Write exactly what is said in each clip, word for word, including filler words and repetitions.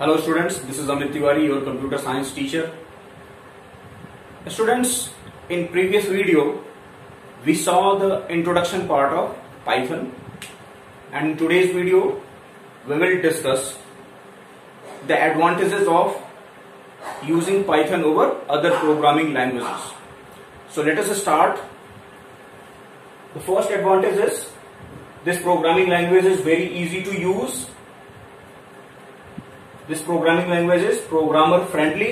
Hello students, this is Amit Tiwari, your computer science teacher. Students, in previous video, we saw the introduction part of Python, and in today's video, we will discuss the advantages of using Python over other programming languages. So let us start. The first advantage is this programming language is very easy to use. This programming language is programmer friendly.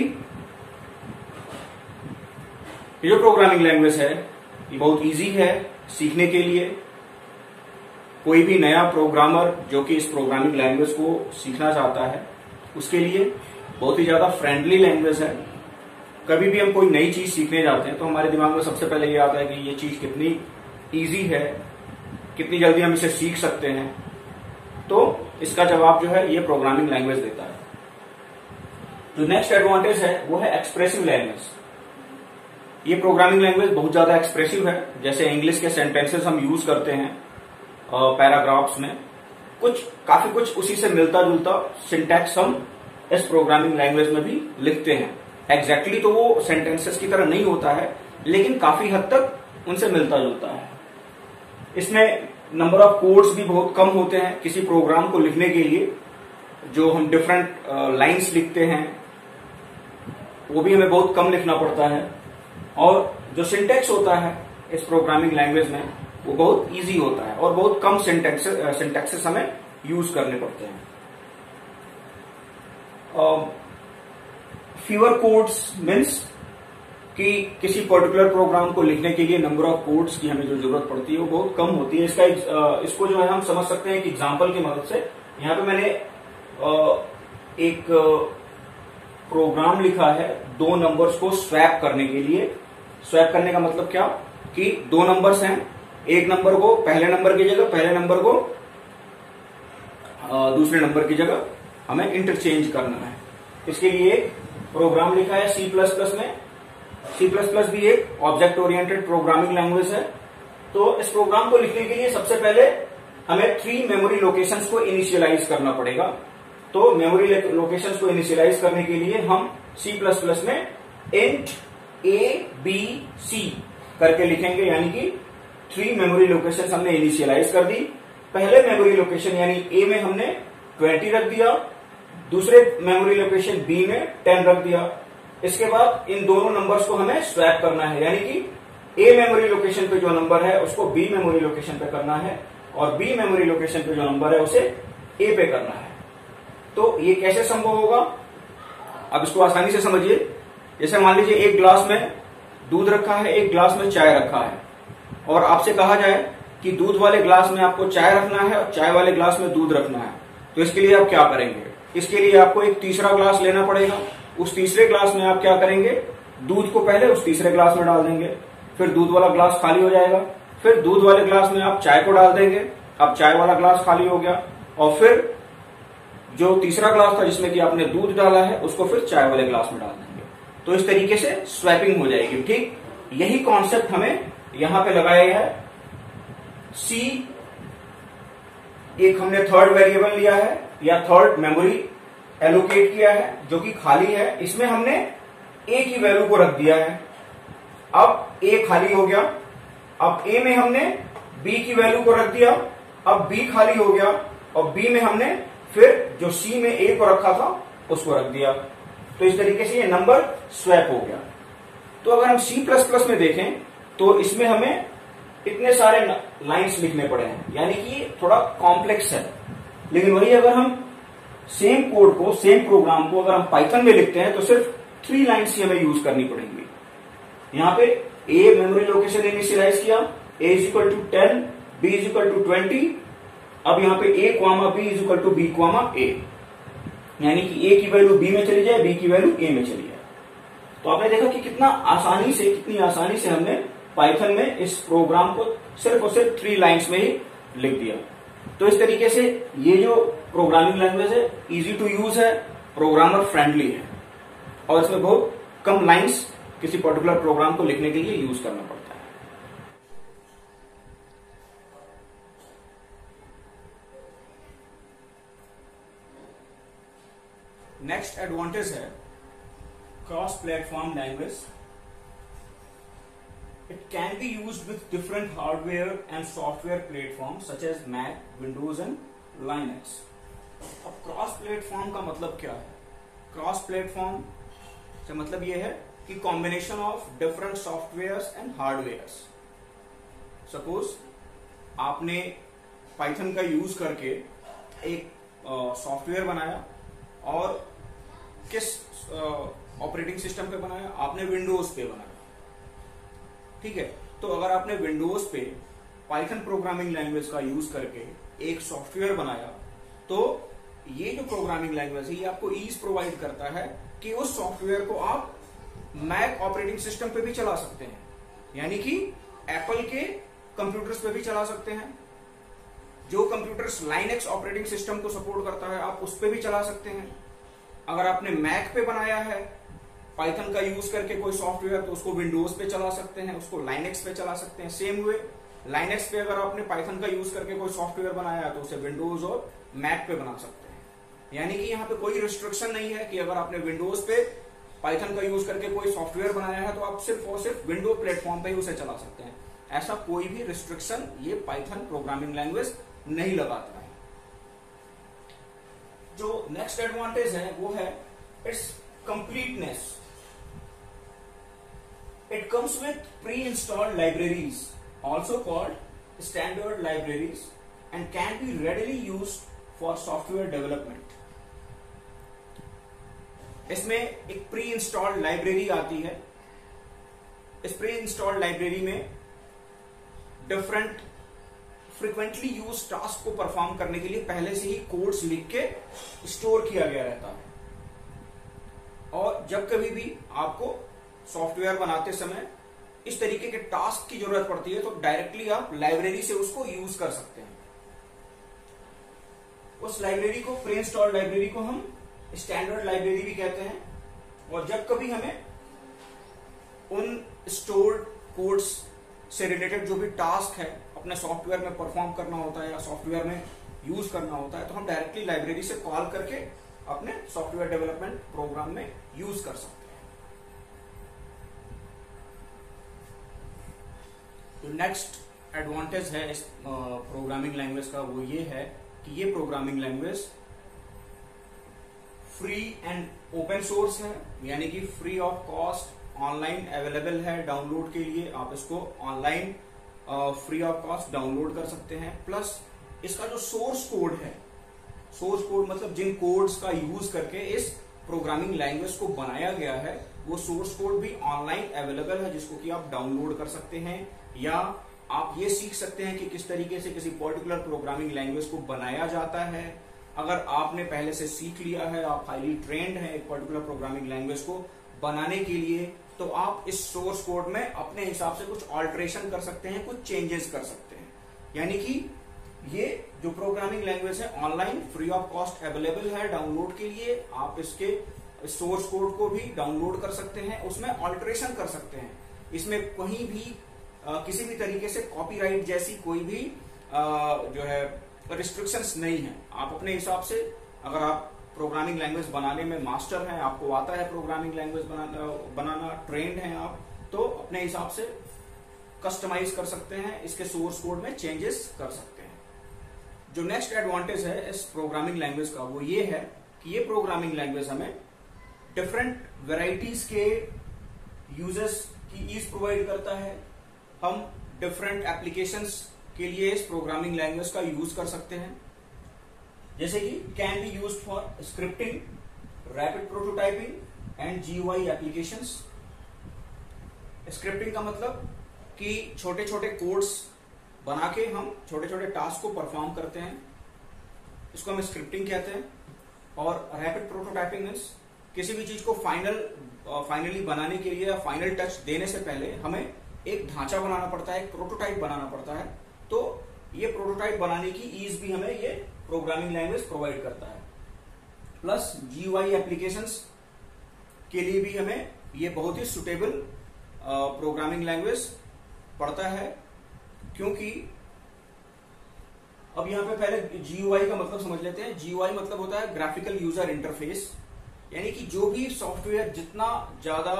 ये जो programming language है ये बहुत easy है सीखने के लिए. कोई भी नया प्रोग्रामर जो कि इस प्रोग्रामिंग लैंग्वेज को सीखना चाहता है उसके लिए बहुत ही ज्यादा फ्रेंडली लैंग्वेज है. कभी भी हम कोई नई चीज सीखने जाते हैं तो हमारे दिमाग में सबसे पहले ये आता है कि ये चीज कितनी इजी है, कितनी जल्दी हम इसे सीख सकते हैं. तो इसका जवाब जो है ये प्रोग्रामिंग लैंग्वेज देता है. जो नेक्स्ट एडवांटेज है वो है एक्सप्रेसिव लैंग्वेज. ये प्रोग्रामिंग लैंग्वेज बहुत ज्यादा एक्सप्रेसिव है. जैसे इंग्लिश के सेंटेंसेस हम यूज करते हैं पैराग्राफ्स में, कुछ काफी कुछ उसी से मिलता जुलता सिंटैक्स हम इस प्रोग्रामिंग लैंग्वेज में भी लिखते हैं. एग्जैक्टली exactly तो वो सेंटेंसेस की तरह नहीं होता है, लेकिन काफी हद तक उनसे मिलता जुलता है. इसमें नंबर ऑफ कोड्स भी बहुत कम होते हैं. किसी प्रोग्राम को लिखने के लिए जो हम डिफरेंट लाइंस लिखते हैं वो भी हमें बहुत कम लिखना पड़ता है. और जो सिंटैक्स होता है इस प्रोग्रामिंग लैंग्वेज में वो बहुत इजी होता है और बहुत कम सिंटैक्सेस सिंटैक्सेस हमें यूज करने पड़ते हैं. फ्यूअर कोड्स मीन्स कि किसी पर्टिकुलर प्रोग्राम को लिखने के लिए नंबर ऑफ कोड्स की हमें जो जरूरत पड़ती है वो बहुत कम होती है. इसका इसको जो है हम समझ सकते हैं एक एग्जांपल की मदद से. यहाँ पे मैंने एक प्रोग्राम लिखा है दो नंबर्स को स्वैप करने के लिए. स्वैप करने का मतलब क्या कि दो नंबर्स हैं, एक नंबर को पहले नंबर की जगह पहले नंबर को दूसरे नंबर की जगह हमें इंटरचेंज करना है. इसके लिए एक प्रोग्राम लिखा है सी प्लस प्लस में. सी प्लस प्लस भी एक ऑब्जेक्ट ओरिएंटेड प्रोग्रामिंग लैंग्वेज है. तो इस प्रोग्राम को लिखने के लिए सबसे पहले हमें थ्री मेमोरी लोकेशंस को इनिशियलाइज करना पड़ेगा. तो मेमोरी लोकेशंस को इनिशियलाइज करने के लिए हम सी प्लस प्लस में इंट ए बी सी करके लिखेंगे, यानी कि थ्री मेमोरी लोकेशंस हमने इनिशियलाइज कर दी. पहले मेमोरी लोकेशन यानी ए में हमने ट्वेंटी रख दिया, दूसरे मेमोरी लोकेशन बी में टेन रख दिया. इसके बाद इन दोनों नंबर्स को हमें स्वैप करना है, यानी कि ए मेमोरी लोकेशन पे जो नंबर है उसको बी मेमोरी लोकेशन पे करना है और बी मेमोरी लोकेशन पे जो नंबर है उसे ए पे करना है. तो ये कैसे संभव होगा, अब इसको आसानी से समझिए. जैसे मान लीजिए एक ग्लास में दूध रखा है, एक ग्लास में चाय रखा है, और आपसे कहा जाए कि दूध वाले ग्लास में आपको चाय रखना है और चाय वाले ग्लास में दूध रखना है. तो इसके लिए आप क्या करेंगे, इसके लिए आपको एक तीसरा ग्लास लेना पड़ेगा. उस तीसरे ग्लास में आप क्या करेंगे, दूध को पहले उस तीसरे ग्लास में डाल देंगे, फिर दूध वाला ग्लास खाली हो जाएगा, फिर दूध वाले ग्लास में आप चाय को डाल देंगे, अब चाय वाला ग्लास खाली हो गया, और फिर जो तीसरा ग्लास था जिसमें कि आपने दूध डाला है उसको फिर चाय वाले ग्लास में डाल देंगे. तो इस तरीके से स्वैपिंग हो जाएगी. ठीक यही कॉन्सेप्ट हमें यहां पे लगाया है. सी एक हमने थर्ड वेरिएबल लिया है या थर्ड मेमोरी एलोकेट किया है जो कि खाली है. इसमें हमने ए की वैल्यू को रख दिया है. अब ए खाली हो गया. अब ए में हमने बी की वैल्यू को रख दिया. अब बी खाली हो गया और बी में हमने फिर जो सी में ए को रखा था उसको रख दिया. तो इस तरीके से ये नंबर स्वैप हो गया. तो अगर हम सी प्लस प्लस में देखें तो इसमें हमें इतने सारे लाइंस लिखने पड़े हैं, यानी कि थोड़ा कॉम्प्लेक्स है. लेकिन वही अगर हम सेम कोड को सेम प्रोग्राम को अगर हम पाइथन में लिखते हैं तो सिर्फ थ्री लाइन्स ही हमें यूज करनी पड़ेंगी. यहाँ पे ए मेमोरी लोकेशन इनिशियलाइज किया, A is equal to ten, B is equal to twenty. अब यहाँ पे A comma B is equal to B comma A, यानी कि ए की वैल्यू बी में चली जाए, बी की वैल्यू ए में चली जाए. तो आपने देखा कि कितना आसानी से कितनी आसानी से हमने पाइथन में इस प्रोग्राम को सिर्फ और सिर्फ थ्री लाइन्स में ही लिख दिया. तो इस तरीके से ये जो प्रोग्रामिंग लैंग्वेज है इजी टू यूज है, प्रोग्रामर फ्रेंडली है, और इसमें बहुत कम लाइन्स किसी पर्टिकुलर प्रोग्राम को लिखने के लिए यूज करना पड़ता है. नेक्स्ट एडवांटेज है cross platform language. It can be used with different hardware and software platform such as Mac, Windows and Linux. अब क्रॉस प्लेटफॉर्म का मतलब क्या है? क्रॉस प्लेटफॉर्म से मतलब यह है कि combination of different softwares and hardwares. Suppose आपने पाइथन का यूज करके एक सॉफ्टवेयर बनाया, और किस ऑपरेटिंग सिस्टम पे बनाया? आपने विंडोज पे बनाया, ठीक है। तो अगर आपने विंडोज पे पाइथन प्रोग्रामिंग लैंग्वेज का यूज करके एक सॉफ्टवेयर बनाया, तो ये जो प्रोग्रामिंग लैंग्वेज है ये आपको ईज प्रोवाइड करता है कि उस सॉफ्टवेयर को आप मैक ऑपरेटिंग सिस्टम पे भी चला सकते हैं, यानी कि एप्पल के कंप्यूटर्स पे भी चला सकते हैं। जो कंप्यूटर्स लाइनक्स ऑपरेटिंग सिस्टम को सपोर्ट करता है आप उस पे भी चला सकते हैं। अगर आपने मैक पे बनाया है पाइथन का यूज करके कोई सॉफ्टवेयर, तो उसको विंडोज पे चला सकते हैं, उसको लाइनक्स पे चला सकते हैं। सेम वे लाइनक्स पे अगर आपने पाइथन का यूज करके कोई सॉफ्टवेयर बनाया है तो उसे विंडोज और मैक पे बना सकते हैं। यानी कि यहाँ पे कोई रिस्ट्रिक्शन नहीं है कि अगर आपने विंडोज पे पाइथन का यूज करके कोई सॉफ्टवेयर बनाया है तो आप सिर्फ और सिर्फ विंडो प्लेटफॉर्म पे ही उसे चला सकते हैं। ऐसा कोई भी रिस्ट्रिक्शन ये पाइथन प्रोग्रामिंग लैंग्वेज नहीं लगाता है। जो नेक्स्ट एडवांटेज है वो है its completeness. It comes with pre installed libraries also called standard libraries and can be readily used for software development. इसमें एक प्री इंस्टॉल्ड लाइब्रेरी आती है। इस प्री इंस्टॉल्ड लाइब्रेरी में डिफरेंट फ्रिक्वेंटली यूज टास्क को परफॉर्म करने के लिए पहले से ही कोड्स लिख के स्टोर किया गया रहता है, और जब कभी भी आपको सॉफ्टवेयर बनाते समय इस तरीके के टास्क की जरूरत पड़ती है तो डायरेक्टली आप लाइब्रेरी से उसको यूज कर सकते हैं। उस लाइब्रेरी को, प्री इंस्टॉल्ड लाइब्रेरी को हम स्टैंडर्ड लाइब्रेरी भी कहते हैं। और जब कभी हमें उन स्टोर्ड कोड्स से रिलेटेड जो भी टास्क है अपने सॉफ्टवेयर में परफॉर्म करना होता है या सॉफ्टवेयर में यूज करना होता है, तो हम डायरेक्टली लाइब्रेरी से कॉल करके अपने सॉफ्टवेयर डेवलपमेंट प्रोग्राम में यूज कर सकते हैं। जो नेक्स्ट एडवांटेज है इस प्रोग्रामिंग लैंग्वेज का वो ये है कि ये programming language free and open source है, यानी कि free of cost online available है डाउनलोड के लिए। आप इसको online free of cost download कर सकते हैं। प्लस इसका जो सोर्स कोड है, सोर्स कोड मतलब जिन कोड्स का यूज करके इस प्रोग्रामिंग लैंग्वेज को बनाया गया है, वो सोर्स कोड भी ऑनलाइन अवेलेबल है, जिसको कि आप डाउनलोड कर सकते हैं। या आप ये सीख सकते हैं कि किस तरीके से किसी पर्टिकुलर प्रोग्रामिंग लैंग्वेज को बनाया जाता है। अगर आपने पहले से सीख लिया है, आप हाईली ट्रेंड हैं एक पर्टिकुलर प्रोग्रामिंग लैंग्वेज को बनाने के लिए, तो आप इस सोर्स कोड में अपने हिसाब से कुछ ऑल्ट्रेशन कर सकते हैं, कुछ चेंजेस कर सकते हैं। यानी कि ये जो प्रोग्रामिंग लैंग्वेज है online free of cost available है डाउनलोड के लिए। आप इसके सोर्स कोड को भी डाउनलोड कर सकते हैं, उसमें ऑल्ट्रेशन कर सकते हैं। इसमें कहीं भी आ, किसी भी तरीके से कॉपीराइट जैसी कोई भी आ, जो है रिस्ट्रिक्शंस नहीं है। आप अपने हिसाब से, अगर आप प्रोग्रामिंग लैंग्वेज बनाने में मास्टर हैं, आपको आता है प्रोग्रामिंग लैंग्वेज बनाना बनाना ट्रेंड हैं आप, तो अपने हिसाब से कस्टमाइज कर सकते हैं, इसके सोर्स कोड में चेंजेस कर सकते हैं। जो नेक्स्ट एडवांटेज है इस प्रोग्रामिंग लैंग्वेज का वो ये है कि ये प्रोग्रामिंग लैंग्वेज हमें डिफरेंट वेराइटीज के यूजर्स की ईज प्रोवाइड करता है। हम डिफरेंट एप्लीकेशंस के लिए इस प्रोग्रामिंग लैंग्वेज का यूज कर सकते हैं, जैसे कि can be used for scripting, rapid prototyping and GUI applications. Scripting का मतलब कि छोटे छोटे कोड्स बना के हम छोटे छोटे टास्क को परफॉर्म करते हैं, इसको हम स्क्रिप्टिंग कहते हैं। और रैपिड प्रोटोटाइपिंग मीन्स किसी भी चीज को फाइनल फाइनली बनाने के लिए या फाइनल टच देने से पहले हमें एक ढांचा बनाना पड़ता है, एक प्रोटोटाइप बनाना पड़ता है। तो ये प्रोटोटाइप बनाने की ईज भी हमें ये प्रोग्रामिंग लैंग्वेज प्रोवाइड करता है। प्लस जीयूआई एप्लीकेशंस के लिए भी हमें ये बहुत ही सुटेबल प्रोग्रामिंग लैंग्वेज पड़ता है, क्योंकि अब यहां पे पहले जीयूआई का मतलब समझ लेते हैं। जीयूआई मतलब होता है ग्राफिकल यूजर इंटरफेस। यानी कि जो भी सॉफ्टवेयर जितना ज्यादा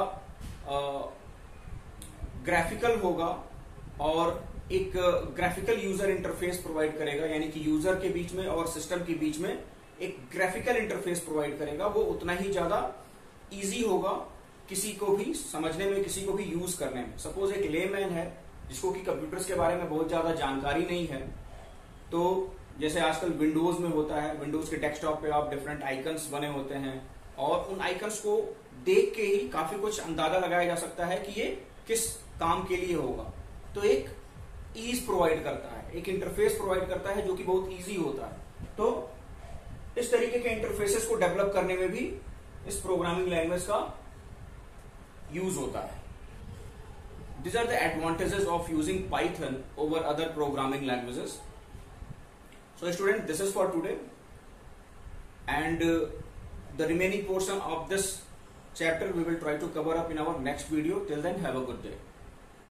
ग्राफिकल होगा और एक ग्राफिकल यूजर इंटरफेस प्रोवाइड करेगा, यानी कि यूजर के बीच में और सिस्टम के बीच में एक ग्राफिकल इंटरफेस प्रोवाइड करेगा, वो उतना ही ज्यादा इजी होगा किसी को भी समझने में, किसी को भी यूज करने में। सपोज एक लेमैन है जिसको कि कंप्यूटर्स के बारे में बहुत ज्यादा जानकारी नहीं है, तो जैसे आजकल विंडोज में होता है, विंडोज के डेस्कटॉप पे आप डिफरेंट आइकन्स बने होते हैं और उन आइकन्स को देख के ही काफी कुछ अंदाजा लगाया जा सकता है कि ये किस काम के लिए होगा। तो एक ईज प्रोवाइड करता है, एक इंटरफेस प्रोवाइड करता है जो कि बहुत इजी होता है। तो इस तरीके के इंटरफेसेस को डेवलप करने में भी इस प्रोग्रामिंग लैंग्वेज का यूज होता है। These are the advantages of using Python over other programming languages. So student, this is for today, and uh, the remaining portion of this chapter we will try to cover up in our next video. Till then, have a good day.